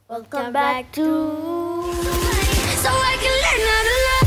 Welcome back to So I can learn how to love.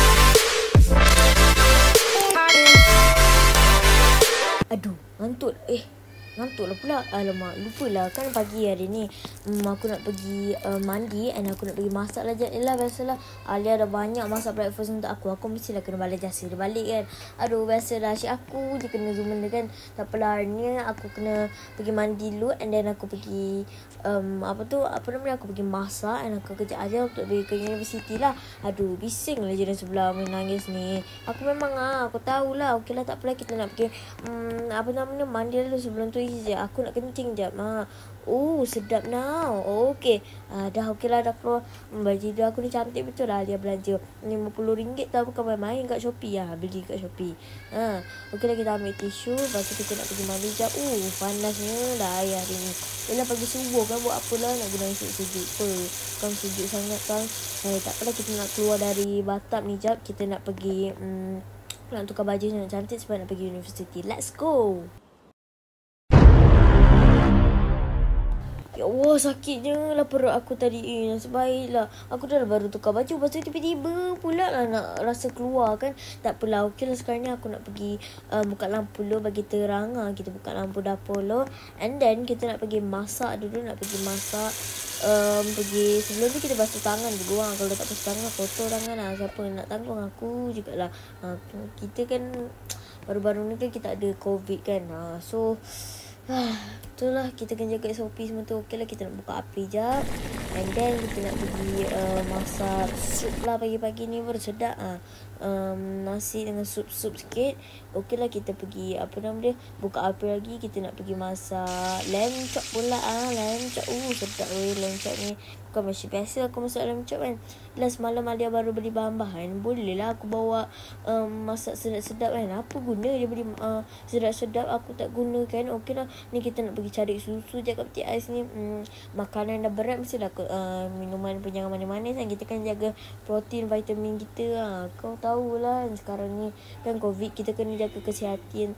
Aduh, ngantuk. Ngantuk lah pula. Alamak, lupalah kan pagi hari ni aku nak pergi mandi and aku nak pergi masak lah. Yelah, biasalah Alia dah banyak masak breakfast untuk aku. Aku mestilah kena balas jasa dia balik kan. Aduh, biasalah asyik aku je kena zoom benda kan. Tak apalah, hari ni aku kena pergi mandi dulu and then aku pergi aku pergi masak and aku kejap aja untuk pergi ke universiti lah. Aduh, bising lah jiran sebelah menangis ni. Aku memang aku tahulah. Okey lah, tak apalah, kita nak pergi mandi dulu. Sebelum tu sekejap aku nak kencing jap. Sedap now. Okey. Dah okey lah, dah keluar. Baju tidur aku ni cantik betul lah. Dia belanja RM50 tau, bukan main-main kat Shopee lah. Beli kat Shopee. Okey lah, kita ambil tisu. Lepas tu kita nak pergi mandi jap. Panasnya dah air hari ni. Yelah, pagi subuh kan buat apalah, nak guna sejuk pe. Kan sejuk sangat kan. Tak apalah, kita nak keluar dari bathtub ni jap. Kita nak pergi nak tukar baju yang cantik sebab nak pergi universiti. Let's go. Ya Allah, sakitnya lah perut aku tadi. Sebaiklah aku dah baru tukar baju. Lepas tu tiba-tiba pula lah nak rasa keluar kan. Tak apalah, okey lah, sekarang ni aku nak pergi buka lampu dulu bagi terang. Kita buka lampu dapur dulu. And then kita nak pergi masak dulu. Nak pergi masak. Sebelum tu kita basuh tangan dulu. Kalau tak basuh tangan, kotor tangan lah. Siapa nak tanggung? Aku jugalah. Kita kan baru-baru ni kan kita ada COVID kan. Itulah, kita kena jaga SOP semua tu. Okey lah, kita nak buka api jap. And then kita nak pergi masak sup lah pagi-pagi ni. Baru sedap. Nasi dengan sup-sup sikit. Okey lah, kita pergi buka api lagi. Kita nak pergi masak lamb chop pula. Lamb chop. Sedap lamb chop ni. Bukan macam biasa aku masak lamb chop kan. Lah semalam Alia baru beli bahan-bahan. Boleh lah aku bawa masak sedap-sedap kan. Apa guna dia beli sedap-sedap, aku tak guna kan. Okey lah, ni kita nak pergi cari susu je kat peti ais ni. Makanan dah berat, mestilah minuman pun jangan manis-manis kan. Kita kan jaga protein, vitamin kita. Kau tahulah sekarang ni kan COVID, kita kena jaga kesihatan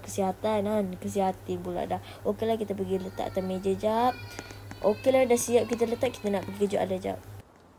pula dah. Okey lah, kita pergi letak atas meja jap. Okey lah, dah siap kita letak. Kita nak pergi kejut Alia jap.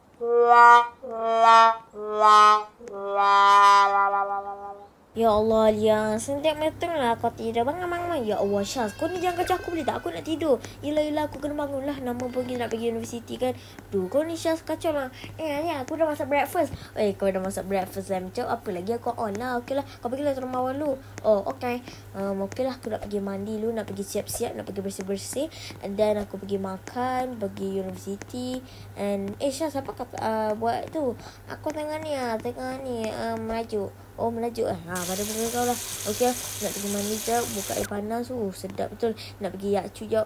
Ya Allah, Alia, setiap malam lah kau tidur. Bangun. Ya Allah, Syaz, kau ni jangan kacau aku boleh tak? Aku nak tidur. Yelah, aku kena bangun lah. Nama pun kita nak pergi universiti kan. Kau ni Syaz kacau lah. Alia, aku dah masak breakfast. Kau dah masak breakfast lamb chop. Apa lagi aku on lah. Okey lah, kau pergilah turun bawah dulu. Okay. Okey lah, aku nak pergi mandi dulu. Nak pergi siap-siap. Nak pergi bersih-bersih. And then aku pergi makan. Pergi universiti. And Syaz, apa kata buat tu? Aku tengah ni melaju. Melaju pada muka kau lah. Okey lah, nak pergi mandi jap. Buka air panas. Sedap betul. Nak pergi yakcu jap.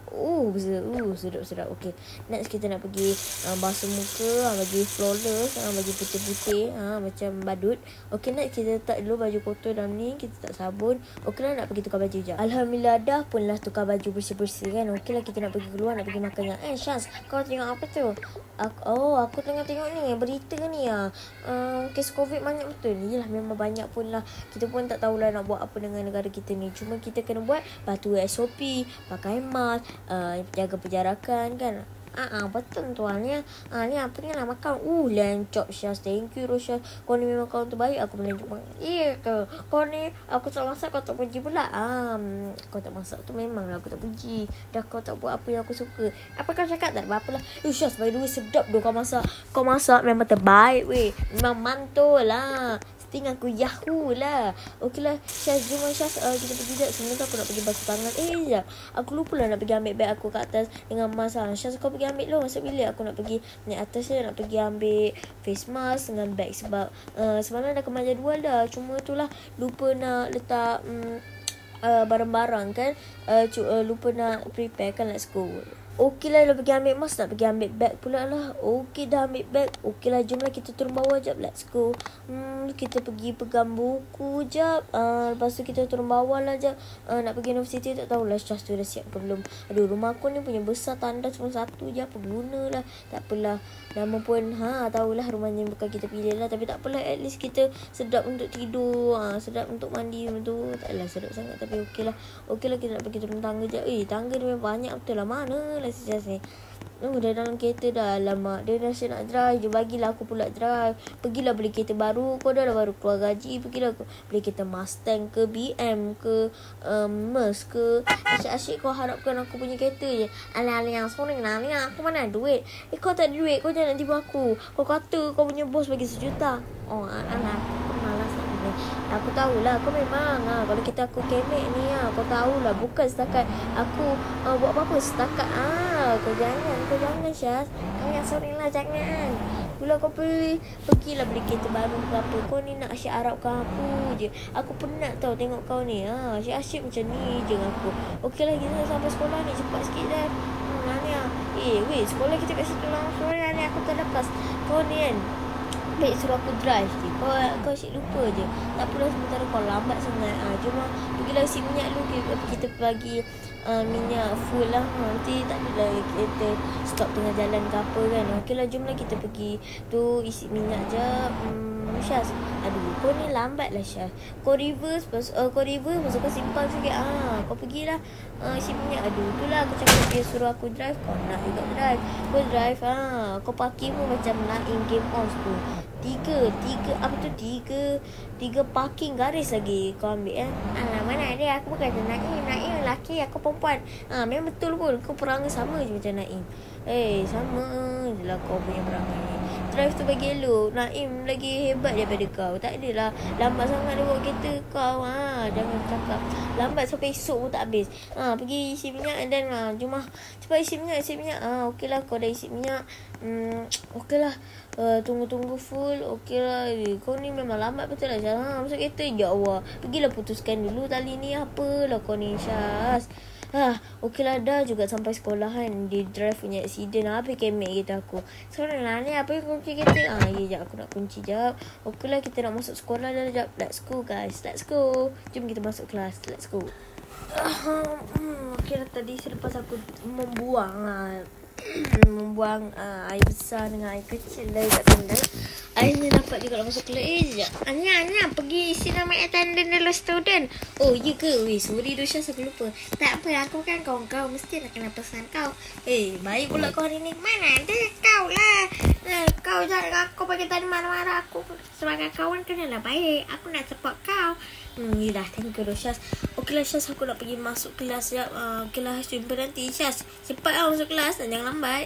Sedap. Okey, next kita nak pergi basuh muka. Bagi flawless. Bagi putih-putih. Macam badut. Okey, next kita letak dulu baju kotor dalam ni. Kita letak sabun. Okey lah, nak pergi tukar baju jap. Alhamdulillah, dah pun lah tukar baju bersih-bersih kan. Okey lah, kita nak pergi keluar. Nak pergi makan yang Syaz, kau tengok apa tu? Aku tengah tengok ni berita ni. Kes COVID banyak betul. Yelah, memang banyak pun lah. Kita pun tak tahulah nak buat apa dengan negara kita ni. Cuma kita kena buat patuhi SOP, pakai mask, jaga penjarakan kan. Betul tuan ni. Ni apa ni nak makan? Lamb chop, Syaz. Thank you Syaz. Kau ni memang kawan terbaik. Aku boleh jumpa. Ke? Kau ni aku tak masak, kau tak puji pula. Kau tak masak tu memanglah aku tak puji. Dah kau tak buat apa yang aku suka. Apa kau cakap? Tak ada apa-apa lah. Syaz, by the way, sedap doh kau masak. Kau masak memang terbaik weh. Memang mantul lah. Tinggal aku Yahoo lah. Okey lah, Syaz, jom Syaz, kita pergi jap. Sebelum tu aku nak pergi basuh tangan. Sekejap, aku lupa lah nak pergi ambil beg aku kat atas dengan mask. Syaz, kau pergi ambil dulu. Masuk bilik aku nak pergi naik atas je. Nak pergi ambil face mask dengan beg. Sebab semalam dah kemas jadual dah. Cuma tu lah, lupa nak letak barang-barang kan. Lupa nak prepare kan. Let's go. Okey lah, dah pergi ambil mask. Nak pergi ambil beg pula lah. Okey, dah ambil beg. Okey lah, jom lah kita turun bawah jap. Let's go. Kita pergi pegang buku jap. Lepas tu kita turun bawah lah jap. Nak pergi universiti. Tak tahulah Syaz tu dah siap ke belum. Aduh, rumah aku ni punya besar. Tandas cuma satu je. Apa guna lah. Tak apalah. Nama pun tahulah rumahnya bukan kita pilih lah. Tapi tak apalah, at least kita sedap untuk tidur. Sedap untuk mandi tu. Taklah sedap sangat. Tapi okey lah. Okey lah, kita nak pergi turun tangga jap. Tangga dia memang banyak betul lah. Mana lah Syaz ni. Dah dalam kereta dah. Alamak, dia rasa nak drive je. Bagilah aku pula drive. Pergilah beli kereta baru. Kau dah baru keluar gaji. Pergilah beli kereta Mustang ke, BM ke, Merc ke. Asyik-asyik kau harapkan aku punya kereta je. Alah-alah yang sorang lah. Aku mana ada duit. Kau tak ada duit. Kau jangan nak tipu aku. Kau kata kau punya bos bagi 1 juta. Oh, alah. Aku malas nak beli. Aku tahulah kau memang kalau kita aku kemek ni kau tahulah bukan setakat aku buat apa-apa setakat kau jangan Syaz. Kau yang sorang lah, jangan. Bila kau pergilah beli kereta baru ke apa. Kau ni nak asyik harapkan aku je. Aku penat tau tengok kau ni. Asyik-asyik macam ni je aku. Okeylah kita sampai sekolah ni cepat sikit dah. Sekolah kita kat situ lah. Sekolah ni aku terlepas. Kau ni kan baik suruh aku drive je. Kau asyik lupa je. Tak apalah sementara kau lambat sangat. Cuma pergilah isi minyak dulu. Kita bagi minyak full lah. Nanti tak adalah kita stop tengah jalan ke apa kan. Okeylah jomlah kita pergi tu isi minyak je. Syaz, aduh kau ni lambat lah Syaz. Kau reverse pasal kau simpan sikit. Kau pergilah isi minyak. Aduh itulah aku cakap dia suruh aku drive. Kau nak juga drive. Kau drive kau parking pun macam Naim Game On tu. Tiga parking garis lagi kau ambil mana ada. Aku bukan Naim lelaki, aku perempuan. Memang betul pun kau perangai sama je macam Naim. Sama je lah kau punya perangai. Drive tu bagi elok. Naim lagi hebat daripada kau. Tak adalah lambat sangat dia bawa kereta kau. Jangan cakap lambat sampai esok pun tak habis. Pergi isi minyak dan jom cepat isi minyak. Okeylah kau dah isi minyak. Okeylah. Tunggu full. Okeylah. Kau ni memang lambat betul lah Syaz. Masuk kereta. Ya Allah. Pergilah putuskan dulu tali ni. Apalah kau ni Syaz. Okeylah dah juga sampai sekolahan. Dia drive punya accident. Habis kemek kereta aku. Sekarang ni apa yang kunci kereta? Jap aku nak kunci jap. Okeylah kita nak masuk sekolah dah jap. Let's go guys. Let's go. Jom kita masuk kelas. Let's go. Okeylah tadi selepas aku membuang air besar dengan air kecil dari kat tandang. Akhirnya dapat juga masuk kelas. Sekejap. Anya pergi isi nama attendant dalam student. Oh ya ke? Sorry tu Syaz, aku lupa. Tak apa, aku kan kawan kau. Mesti nak kena pesan kau. Baik pula kau hari ni. Mana ada kau lah. Kau jangan aku bagi tadi marah-marah. Aku sebagai kawan kenalah baik. Aku nak support kau. Dah, thank you Syaz. Okeylah Syaz, aku nak pergi masuk kelas ya. Okeylah, jumpa nanti Syaz. Cepat masuk kelas dan jangan lambat.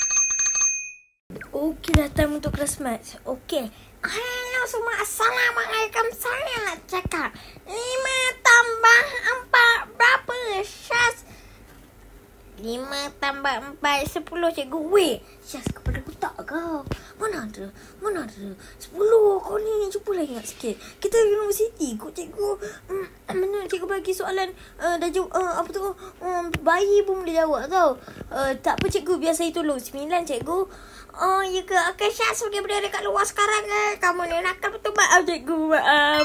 Okey, dah time untuk kelas maths. Okey. Halo semua, Assalamualaikum. Saya nak cakap 5 tambah 4 berapa Syaz? 5 tambah 4 10 cikgu. Weh Syaz, kepala otak kau. Mana ada 10 kau ni. Cubalah ingat sikit. Kita universiti kot cikgu. Mana cikgu bagi soalan dah jawab apa tu bayi pun boleh jawab tau. Tak apa cikgu, biar saya tolong. 9 cikgu. Oh ya ke? Okey Syaz, pergi berada kat luar sekarang kamu ni nakal betul. Maaf cikgu, maaf.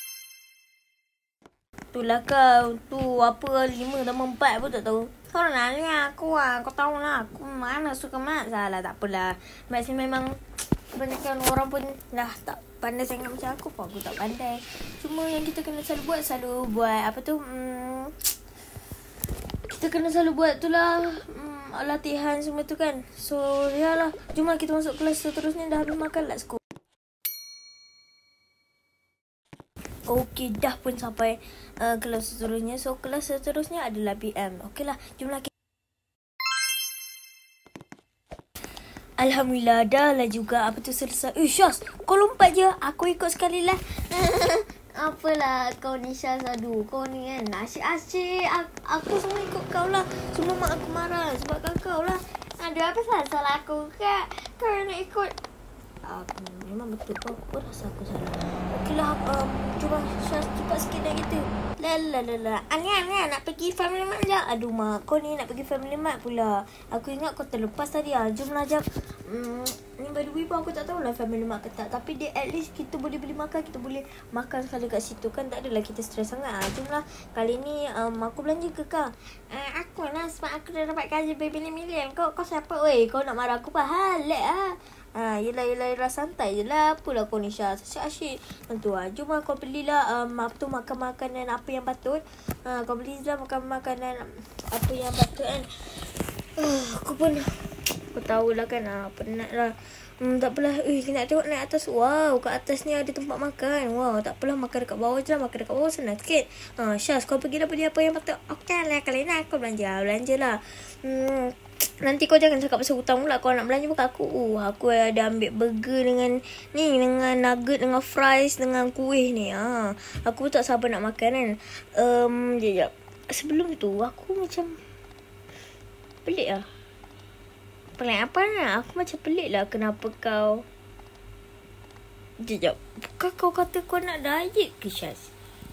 Itulah kau. Tu apa 5 tambah 4 pun tak tahu. Sebenarnya aku kau tahu lah. Aku mana suka maths. Salah, tak apalah. Maths ni memang kebanyakan orang pun dah tak pandai sangat macam aku pun. Aku tak pandai. Cuma yang kita kena selalu buat apa tu kita kena selalu buat tu lah latihan semua tu kan. So yalah, jom kita masuk kelas seterusnya. Dah habis makan, let's go. Okey, dah pun sampai kelas seterusnya. So kelas seterusnya adalah BM. Okeylah, jomlah kita. Alhamdulillah, dah lah juga apa tu selesai. Syaz, kau lompat je. Aku ikut sekali lah. Apalah kau ni Syaz. Aduh, kau ni kan asyik-asyik. Aku semua ikut kau lah. Semua mak aku marah sebabkan kau lah. Aduh, apa salah aku kak? Kau nak ikut. Memang betul kau rasa aku salah. Okeylah, cuba Syaz cepat sikit dah kita. Ania nak pergi family mart je. Aduh mak, kau ni nak pergi family mart pula. Aku ingat kau terlepas tadi. Jomlah jap. Ni by the way pun aku tak tahulah family mart ke tak. Tapi dia at least kita boleh beli makan. Kita boleh makan sekali kat situ kan. Tak adalah kita stres sangat. Jomlah. Kali ni aku belanja ke kau? Aku lah sebab aku dah dapat gaji bermilion-milion. Kau siapa? Weh, kau nak marah aku apa? Halek Yelah santai je lah. Apalah kau ni Syaz, asyik tentu jom kau belilah makan makanan apa yang patut. Kau belilah makan makanan apa yang patut kan. Aku pun Kau tahulah kan, penat lah. Tak apalah. Nak tengok naik atas. Wow, kat atas ni ada tempat makan. Wow, tak apalah, makan dekat bawah je lah. Makan dekat bawah senang sikit. Syaz, kau pergi dapat dia apa yang patut. Okey lah, kali ni aku belanja lah. Nanti kau jangan cakap pasal hutang pula. Kau nak belanja bukan aku. Aku ada ambil burger dengan dengan nugget, dengan fries, dengan kuih ni. Aku tak sabar nak makan kan. Sekejap. Sebelum tu, aku macam pelik lah. Pelik apa nak? Aku macam pelik lah. Kenapa kau... Sekejap. Bukan kau kata kau nak diet ke, Syaz?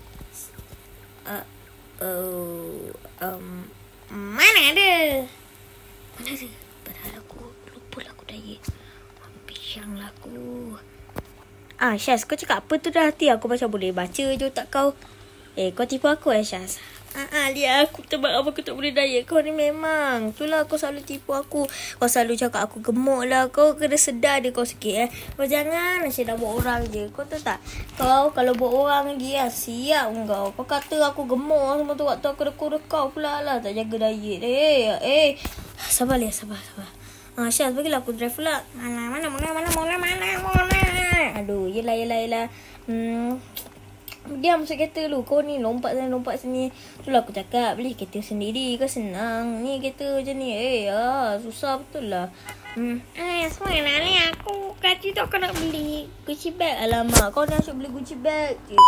Mana ada? Padahal aku lupa lah aku diet. Bisyang lah aku. Syaz, kau cakap apa tu dah hati? Aku macam boleh baca je otak kau. Kau tipu aku Syaz? Lihat aku tebak apa aku tak boleh diet. Kau ni memang itulah, kau selalu tipu aku. Kau selalu cakap aku gemuk lah. Kau kena sedar dia kau sikit Kau jangan asyik nak buat orang je. Kau tahu tak? Kau kalau buat orang lagi siap kau. Kau kata aku gemuk semua tu. Waktu aku rekau pula lah. Tak jaga diet. Sabar. Syaz, bagilah aku drive pula. Mana. Aduh, yelah. Diam masuk kereta dulu. Kau ni lompat sana lompat sini. Itulah aku cakap, beli kereta sendiri kau senang. Ni kereta macam ni susah betul lah. Semua ni aku kata tu aku nak beli Gucci bag. Alamak, kau nak asyik beli Gucci bag je.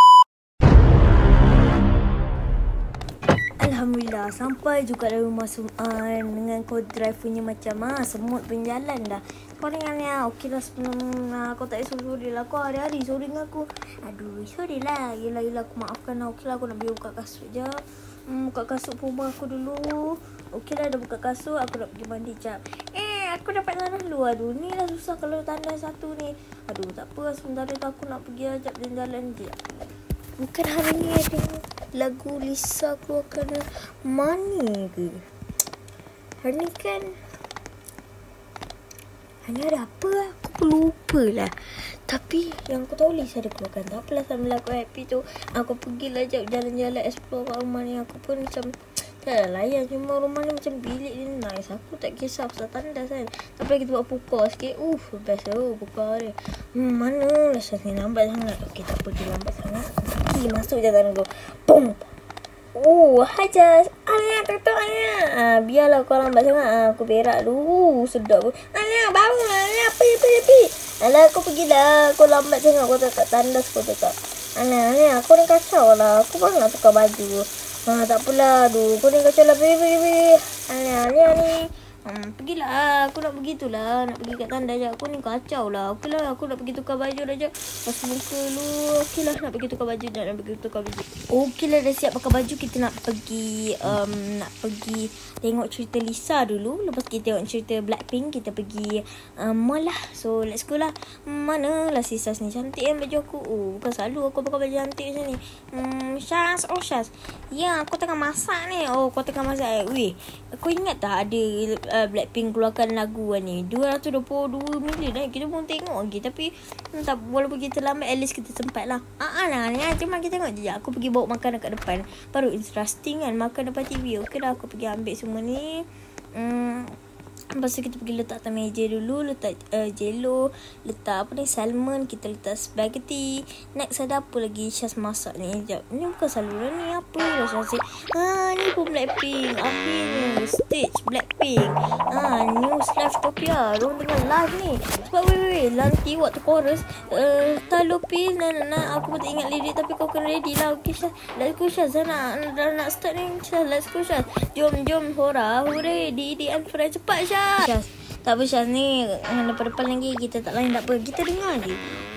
Alhamdulillah, sampai juga dari rumah Suan. Dengan kau drive punya macam semut penjalan dah. Kau dengan ni okey lah sebelum kau tak sorry lah. Kau hari-hari sorry dengan aku. Aduh, sorry lah. Yelah aku maafkan lah. Okey lah, aku nak pergi buka kasut je. Buka kasut rumah aku dulu. Okey lah, dah buka kasut. Aku nak pergi mandi jap. Aku dapat tandas dulu. Aduh, ni lah susah kalau tandas satu ni. Aduh, tak apa. Sebentar tu aku nak pergi ajak jalan-jalan je. Bukan hari ni ada lagu Lisa keluarkan Money ke? Hari ni kan hanya ada apa? Aku pun lupa lah. Tapi yang aku tahu Lisa ada keluarkan. Tak apalah, sambil aku happy tu aku pergilah ajak jalan-jalan explore kat rumah ni. Aku pun macam tak layan. Cuma rumah ni macam bilik dia nice. Aku tak kisah pasal tandas kan. Tapi kita buat pukul sikit. Best tu pukul dia. Mana lah Syaz ni lambat sangat. Okey, tak apa, dia lambat sangat. Pergi masuk je tangan tu. Boom. Hajar. Alia, tutup Alia. Biarlah kau lambat sangat. Aku berak dulu. Sedap pun. Alia, bangun Alia. Pergi. Alah, aku pergilah. Kau lambat sangat. Kau tak tandas kau tak. Alia, aku ni kacau lah. Aku baru nak tukar baju. Tak apalah. Aduh, kau ni kacau lah. Pergi. Alia ni. Pergilah. Aku nak pergi tu lah. Nak pergi kat tanda je. Aku ni kacau lah. Okey lah. Aku nak pergi tukar baju dah je. Pas muka dulu. Okey lah. Nak pergi tukar baju. Okey lah. Dah siap pakai baju. Kita nak pergi tengok cerita Lisa dulu. Lepas kita tengok cerita Blackpink, kita pergi mall lah. So let's go lah. Manalah si Syaz ni. Cantik kan baju aku. Bukan selalu aku pakai baju cantik macam ni. Syaz. Ya, aku tengah masak ni. Kau tengah masak. Kau ingat tak ada Blackpink keluarkan lagu ni 222 million kita pun tengok lagi. Tapi tak, walaupun kita lambat, at least kita sempat lah. Cuma kita tengok je. Aku pergi bawa makan dekat depan. Baru interesting kan, makan depan TV. Okey dah, aku pergi ambil semua ni. Lepas tu kita pergi letak atas meja dulu. Letak jello. Letak salmon. Kita letak spaghetti. Next ada apa lagi Syaz masak ni? Sekejap. Ni bukan saluran ni. Apa lah Syaz? Ni pun Blackpink. Akhirnya stage Blackpink. News Livetopia. Diorang tengah live ni. Sebab nanti waktu chorus Talopil aku pun tak ingat lirik. Tapi kau kena ready lah. Okay Syaz. Let's go Syaz. Nak start ni Syaz. Let's go Syaz. Jom hora. Hooray. Di Friends. Cepat Syaz. Tak apa Syaz ni. Depan lagi. Kita tak lain tak apa. Kita dengar je.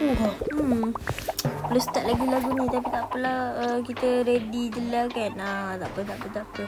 Belum start lagi lagu ni. Tapi tak apalah. Kita ready je lah kan. Tak apa.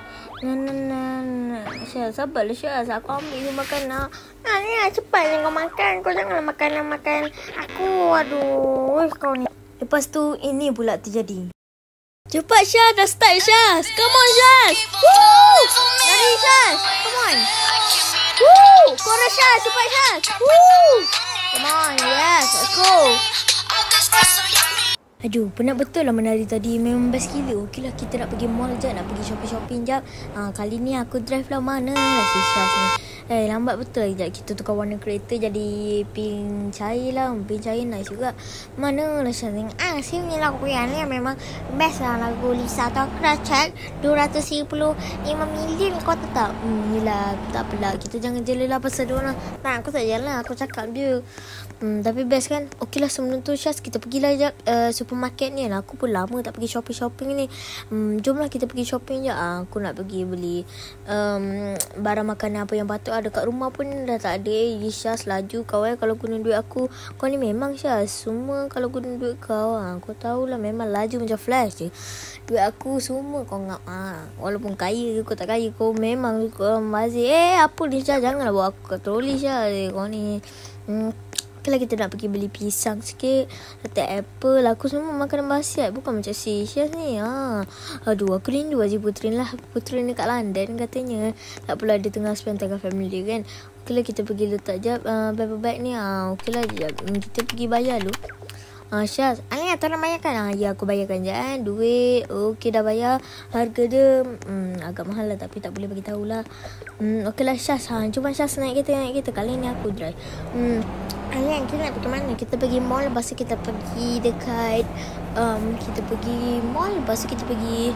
Syaz, sabarlah Syaz. Aku ambil je makan. Ni lah cepat je kau makan. Kau jangan makan aku. Aduh. Kau ni. Lepas tu ini pula terjadi. Cepat Syaz. Dah start Syaz. Come on Syaz. Woo! Lari Syaz. Come on. Woo! Chorus Syaz. Cepat Syaz. Woo! Come on. Yes. Let's go. Aduh, penat betul lah menari tadi. Memang best gila. Okey lah, kita nak pergi mall jap. Nak pergi shopping-shopping jap. Kali ni aku drive lah. Mana lah si Syaz ni. Lambat betul lah. Sekejap kita tukar warna kereta jadi pink cair lah. Pink cair nice juga. Mana lah Syaz ni. Sini lagu yang ni memang best lah lagu Lisa. Atau aku dah check 235 million kau tahu tak? Yelah, tak apalah. Kita jangan jela lah pasal diorang. Tak, aku tak jalan. Aku cakap dia. Tapi best kan. Okey lah, sebelum tu Syaz, kita pergilah sekejap supermarket ni lah. Aku pun lama tak pergi shopping ni. Jomlah kita pergi shopping je. Aku nak pergi beli barang makanan apa yang patut ada kat rumah pun dah tak ada. Syaz, laju kau kalau guna duit aku. Kau ni memang Syaz, semua kalau guna duit kau. Kau tahulah memang laju macam flash je. Duit aku semua kau ngap. Walaupun kaya kau tak kaya, kau memang kau mazir. Apa ni Syaz, janganlah bawa aku kat troli Syaz. Kau ni kalau kita nak pergi beli pisang sikit, letak apple, aku semua makanan basiat. Bukan macam si Syaz ni. Aduh, aku rindu Haji Putrin lah. Putrin dekat London katanya. Tak pula dia tengah spend time family kan. Okey lah, kita pergi letak jap bag ni. Okey lah, kita pergi bayar dulu. Syaz, tolong bayarkan. Ya, aku bayarkan je duit. Okey, dah bayar. Harga dia agak mahal lah, tapi tak boleh bagi tahulah. Okey lah Syaz, cuma Syaz naik kereta. Kali ni aku drive. Kita nak pergi mana? Kita pergi mall. Lepas tu kita pergi dekat kita pergi mall. Lepas tu kita pergi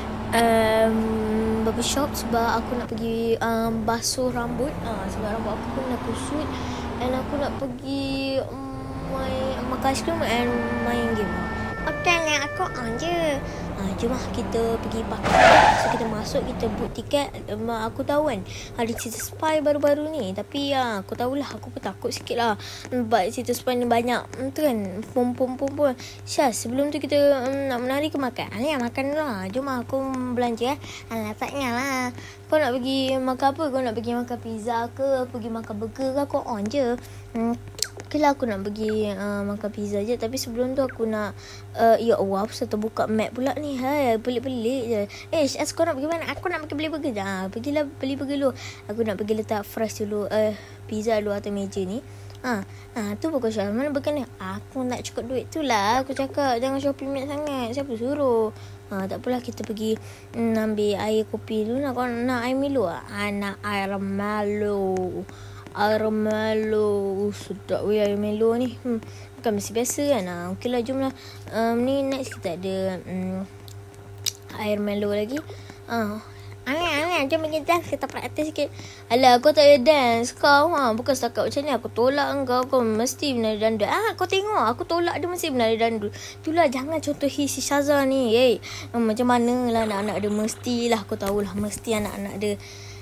barbershop. Sebab aku nak pergi basuh rambut. Sebab rambut aku pun nak kusut. And aku nak pergi makan ice cream and main game. Okey lah, aku je. Jom lah kita pergi parking. So kita masuk, kita book tiket. Aku tahu kan ada cerita spy baru-baru ni. Tapi aku tahulah, aku pun takut sikit lah. Sebab cerita spy ni banyak tu kan, pom. Syaz, sebelum tu kita nak menari ke makan? Makan lah. Jom lah, aku belanja. Taknya lah. Kau nak pergi makan apa? Kau nak pergi makan pizza ke? Pergi makan burger ke? Kau on je. Okey lah, aku nak pergi makan pizza je. Tapi sebelum tu aku nak ya Allah, apa saya terbuka map pula ni. Pelik-pelik je. Syaz, kau nak pergi mana? Aku nak pergi beli burger je. Pergilah beli burger dulu. Aku nak pergi letak fries dulu, pizza dulu atas meja ni. Tu pokok Syaz. Mana burger ni? Aku nak cukup duit tu lah. Aku cakap jangan shopping mad sangat. Siapa suruh? Tak apalah, kita pergi ambil air kopi dulu. Kau nak air Milo? Nak air Milo. Sedap weh air Milo ni. Bukan mesti biasa kan. Okey lah, jom lah. Ni next kita ada air Melo lagi. Jom pergi dance. Kita praktis sikit. Alah, kau tak ada dance kau. Bukan setakat macam ni aku tolak engkau. Kau mesti menari dandut. Kau tengok, aku tolak dia mesti menari dandut. Itulah, jangan contohi si Syaza ni. Macam mana lah anak-anak dia. Mestilah, kau tahulah, mesti anak-anak dia.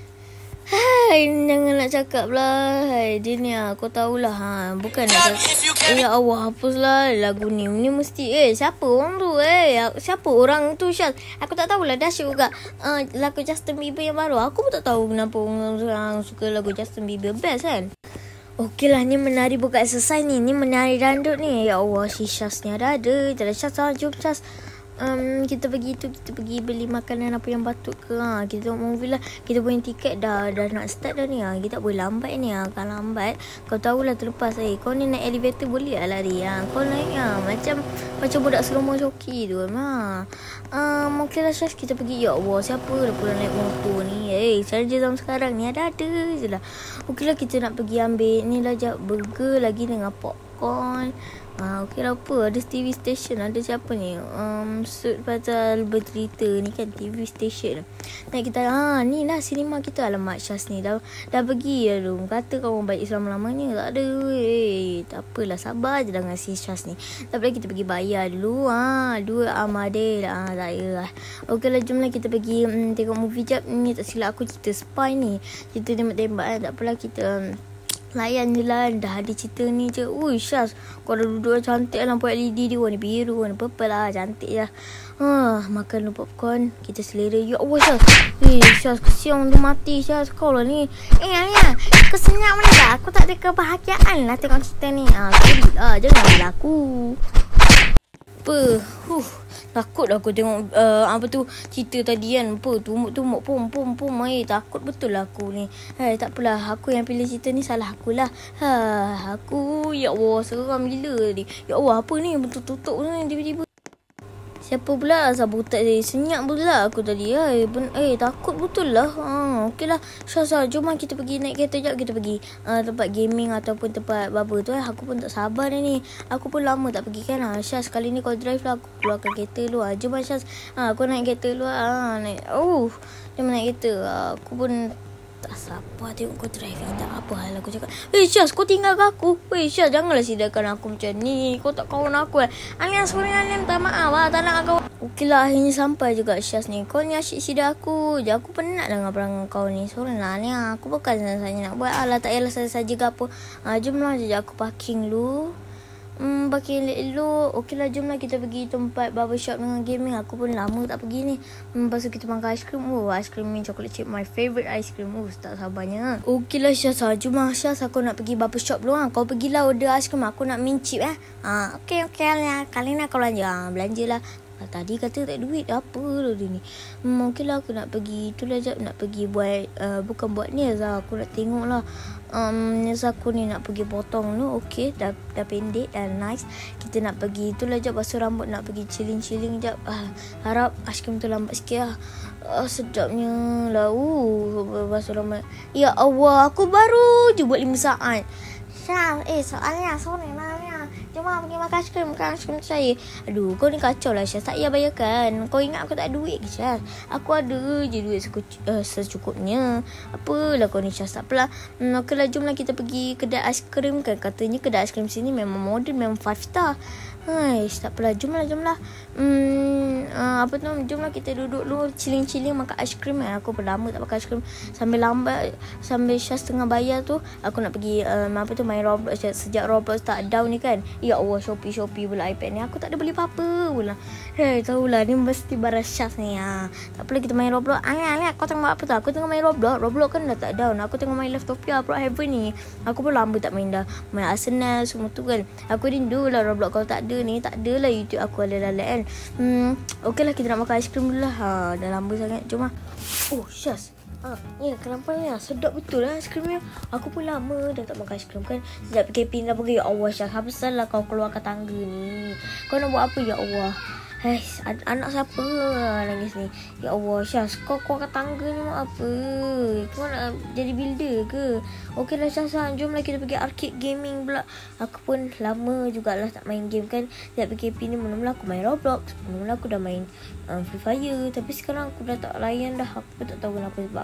Jangan nak cakap lah. Dia ni aku tahulah. Bukan nak cakap. Ya Allah, hapuslah lagu ni. Ni mesti siapa orang tu? Siapa orang tu Syaz? Aku tak tahulah. Dahsyat juga lagu Justin Bieber yang baru. Aku pun tak tahu kenapa orang suka lagu Justin Bieber. Best kan? Okey lah, ni menari bukan exercise ni. Ni menari dandut ni. Ya Allah, si Syaz ni ada. Jadi Syaz, jom Syaz. Kita pergi beli makanan apa yang patut ke. Kita tengok movie lah. Kita punya tiket dah nak start dah ni. Kita tak boleh lambat ni. Kalau lambat, kau tahulah terlepas. Kau ni naik elevator boleh lah lari. Kau naik macam budak serumah joki tu. Okey lah Syaz, kita pergi. Ya Allah, siapa dah pula naik motor ni? Saja zaman sekarang ni ada je lah. Okey lah, kita nak pergi ambil ni lah jap, burger lagi dengan popcorn. Okey lah, apa? Ada TV station. Ada siapa ni? Suit pasal bercerita ni kan, TV station. Nak kita ni lah cinema kita. Alamak, Syaz ni dah pergi dah tu. Kata kau orang baik selama-lamanya. Tak ada. Tak apalah, sabar je dengan si Syaz ni. Tak apa, kita pergi bayar dulu. Dua Amadil. Tak payah. Okey lah, jomlah kita pergi tengok movie jap. Ni tak silap aku cerita spy ni. Cerita tembak-tembak. Tak apalah, kita layan je lah. Dah ada cerita ni je. Syaz, kau dah duduk cantik lah. Lampu LED dia warna biru, warna purple lah. Cantik lah. Makan dulu popcorn. Kita selera. Ya Allah Syaz. Syaz, kesian tu mati Syaz. Kau lah ni. Kesenyap mana tak? Aku tak ada kebahagiaan lah tengok cerita ni. Sorry lah. Jangan berlaku. Takut aku tengok cerita tadi kan. Tumuk pom. Takut betul lah aku ni. Tak apalah, aku yang pilih cerita ni salah akulah. Aku, ya Allah, seram gila ni. Ya Allah, apa ni? Betul tutup ni tiba-tiba. Siapa pula sabu tak senyap pula aku tadi. Takut betul lah. Okeylah. Syaz, jom kita pergi naik kereta jap, kita pergi tempat gaming ataupun tempat baba tu. Aku pun tak sabar ni. Aku pun lama tak pergi kan. Syaz, kali ni kau drive lah, aku keluarkan kereta lu. Jom Syaz. Aku naik kereta lu naik. Jom naik kereta. Aku pun tak sabar tengok kau drive. Tak apa hal aku cakap. Syaz, kau tinggalkan aku. Syaz, janganlah sidakan aku macam ni. Kau tak kawan aku. Alian seorang Alian tak maaf tak nak kau. Okeylah, akhirnya sampai juga Syaz ni. Kau ni asyik sida aku je. Aku penat dengan perangai kau ni. Seorang lah ni. Aku bukan saja nak buat. Tak payahlah saja ke apa. Jomlah je aku parking dulu. Parking elok. Okeylah, jomlah kita pergi tempat barbershop dengan gaming. Aku pun lama tak pergi ni. Lepas tu kita makan aiskrim. Aiskrim ni chocolate chip, my favourite aiskrim. Tak sabarnya. Okeylah Syaz, jomlah Syaz, aku nak pergi barbershop dulu. Kau pergilah order aiskrim. Aku nak mint chip Okey kali ni aku belanja lah. Tadi kata tak duit. Apa lah dia ni. Okeylah, aku nak pergi. Itulah jap nak pergi buat bukan buat nails lah. Aku nak tengok lah nails aku ni nak pergi potong tu. Okey, dah pendek, dah nice. Kita nak pergi. Itulah jap basuh rambut, nak pergi chilling jap. Harap aiskrim tu lambat sikit lah. Sedapnya lah. Basuh rambut. Ya Allah, aku baru je buat 5 saat. Syaz, soalnya sore lah. Jom pergi makan aiskrim saya. Aduh, kau ni kacau lah Syaz. Tak payah bayarkan. Kau ingat aku tak ada duit ke Syaz? Aku ada je duit secukupnya. Apalah kau ni Syaz. Tak apalah. Okeylah, jomlah kita pergi kedai aiskrim kan. Katanya kedai aiskrim sini memang modern, memang 5 star. Tak apalah. Jomlah. Jomlah kita duduk dulu chilling makan aiskrim. Aku pun lama tak makan aiskrim. Sambil Syaz tengah bayar tu, aku nak pergi main Roblox. Sejak Roblox tak down ni kan. Ya Allah, Shopee pula iPad ni. Aku tak ada beli apa-apa pula. Tahulah ni mesti barang Syaz ni. Tak apalah, kita main Roblox. Kau tengok apa tu? Aku tengah main Roblox kan dah tak down. Aku tengah main Leftopia Pro Heaven ni. Aku pun lama tak main dah. Main Arsenal semua tu kan. Aku rindu lah Roblox. Kalau tak ada ni, tak ada lah YouTube aku ala-ala kan. Okeylah, kita nak makan aiskrim dulu lah. Dah lama sangat. Jom lah. Syaz, kenapa ni? Sedap betul lah aiskrimnya. Aku pun lama dah tak makan aiskrim kan. Sejak PKP dah pergi. Ya Allah Syaz, habislah lah kau keluarkan tangga ni. Kau nak buat apa ya Allah? Anak siapa nangis ni? Ya Allah Syaz, kau keluarkan tangga ni mau apa? Kau nak jadi builder ke? Okeylah Syaz, jomlah kita pergi arcade gaming pula. Aku pun lama jugalah tak main game kan. Sejak PKP ni mula-mula aku main Roblox. Mula-mula aku dah main Free Fire. Tapi sekarang aku dah tak layan dah. Aku pun tak tahu kenapa sebab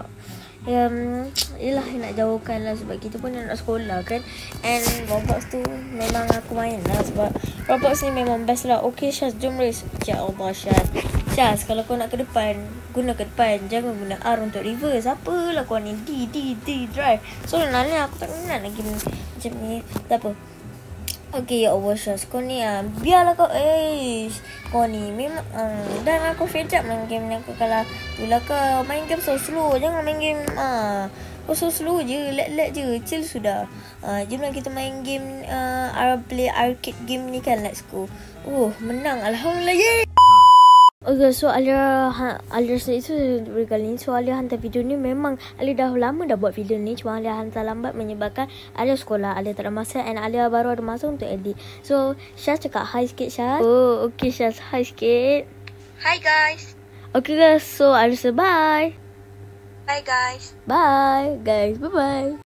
yelah nak jauhkan lah. Sebab kita pun nak sekolah kan. And Roblox tu memang aku main lah. Sebab Roblox ni memang best lah. Okey Syaz, jom race. Ya Allah Syaz, kalau kau nak ke depan, guna ke depan. Jangan guna R untuk reverse. Apalah kau ni D drive. So aku tak kenal lagi macam ni. Tak apa. Okey, ya Allah Syaz, kau ni biarlah kau. Kau ni memang dan aku fed up main game ni. Aku kalau kau main game so slow. Jangan main game kau so slow je. Let je. Chill sudah. Jomlah kita main game play arcade game ni kan. Let's go. Menang. Alhamdulillah. Yeay. Okay, so Alia itu kali ni. So Alia hantar video ni. Memang Alia dah lama dah buat video ni. Cuma Alia hantar lambat menyebabkan Alia sekolah. Alia tak ada masa. And Alia baru ada masa untuk edit. So Syaz cakap hi sikit Syaz. Okay Syaz, hi sikit. Hi guys. Okay guys, so Alia say bye. Bye guys. Bye guys, bye bye.